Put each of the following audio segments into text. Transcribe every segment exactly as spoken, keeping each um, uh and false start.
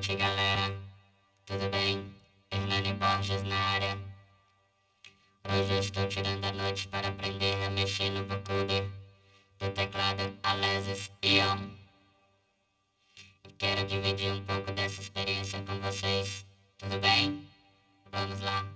noite, galera. Tudo bem? Hernani Borges na área. Hoje eu estou tirando a noite para aprender a mexer no vocoder do teclado Alesis Ion. E quero dividir um pouco dessa experiência com vocês. Tudo bem? Vamos lá.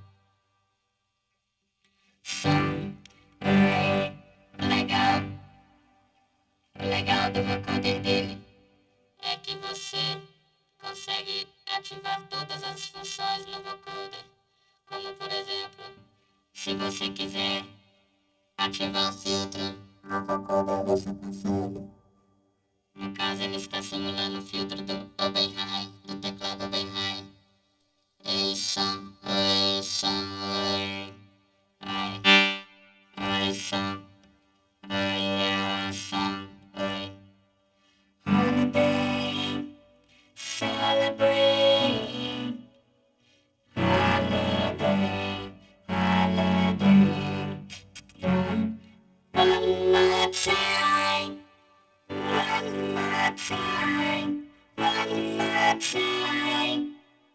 Som, ré, legal. O legal do vocoder dele é que você consegue ativar todas as funções no vocoder. Como por exemplo, se você quiser ativar o filtro no vocoder, você consegue. No caso, ele está simulando o filtro do Open High, do teclado Open High. Ei, som, oi, som, oi, ai, oi, som, oi, é, som, oi. Holiday, celebrate, holiday, holiday. One more time, one more time, one more time.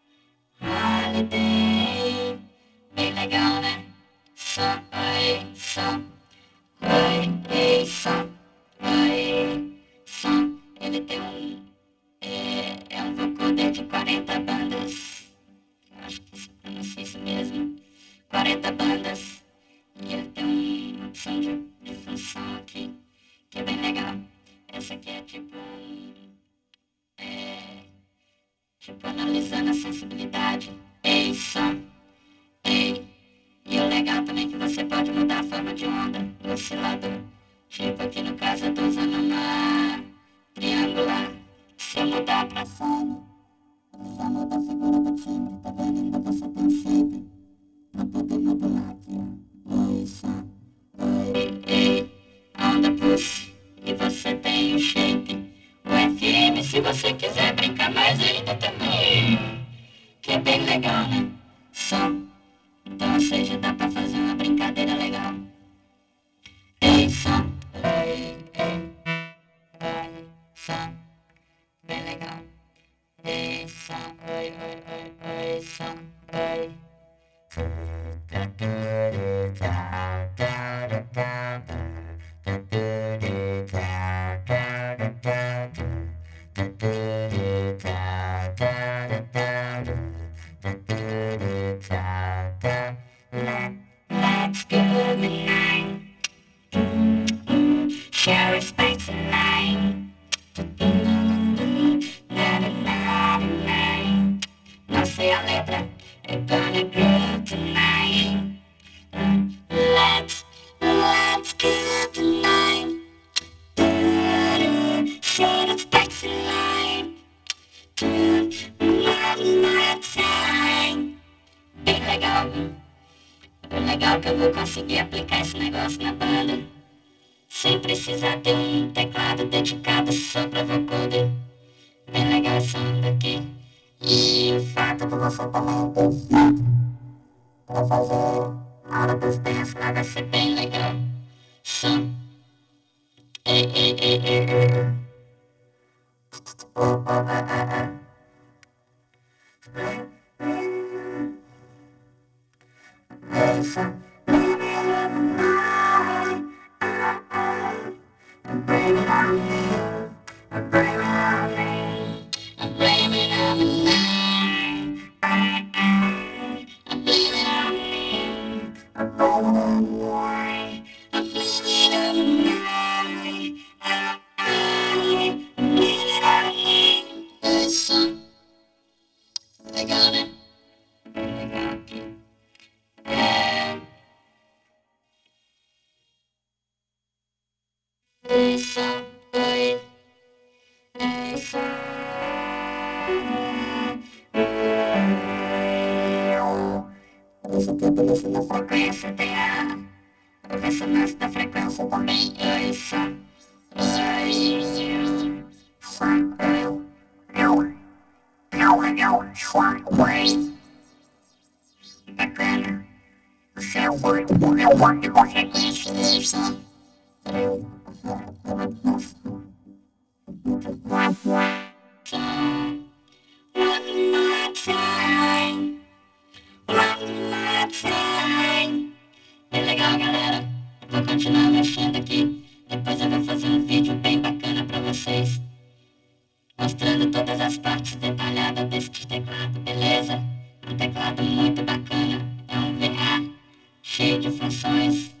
Holiday, bem legal, né? Só, oi, só, oi, ei, só, oi, só. Ele tem um, é, é um vocoder de quarenta bandas. Eu acho que se pronuncia isso mesmo. quarenta bandas. E ele tem uma opção de, de função aqui, que é bem legal. Essa aqui é tipo um, é, tipo analisando a sensibilidade. Ei, som, ei. E o legal também é que você pode mudar a forma de onda do oscilador. Tipo aqui no caso eu tô usando uma triangular. Se eu mudar pra fora, ele já muda a figura do timbre, tá vendo? Ainda você tem shape pra poder modular aqui, ó. Oi, som, oi, ei. A onda push. E você tem o shape, o F M, se você quiser brincar mais ainda também. Que é bem legal, né? Som. Então, ou seja, dá pra fazer uma brincadeira legal. Ei, som, oi, ei, oi, som, bem legal. Ei, som, oi, oi, oi, oi, som, oi. Let's go tonight. Share respect tonight. Não sei a letra. We're gonna go tonight. Let's, let's go tonight. Share respect tonight. Bem legal, viu? O legal é que eu vou conseguir aplicar esse negócio na banda sem precisar ter um teclado dedicado só pra vocoder. Bem legal essa onda aqui. E o fato de você também ter filtro pra fazer a hora dos dance lá vai ser bem legal. Som. Ei, ei, ei, ei, ei. Oh, oh, oh, oh, oh. Hey, som. Blame it on me, blame it on me, blame it on me, blame it on me, blame it on me, blame it on me. Hey, som. Legal, né? Legal aqui. É. Ei, som, oi, ei, som. Por isso que eu utilizo na frequência, tem a, a ressonância da frequência também. Oi, som, oi, som, oi, eu, eu, eu, som, oi. Bacana. O seu oi, o meu oi, com frequência, oi, som, eu. One teclado, beleza? Um teclado muito bacana, é um V A cheio de funções.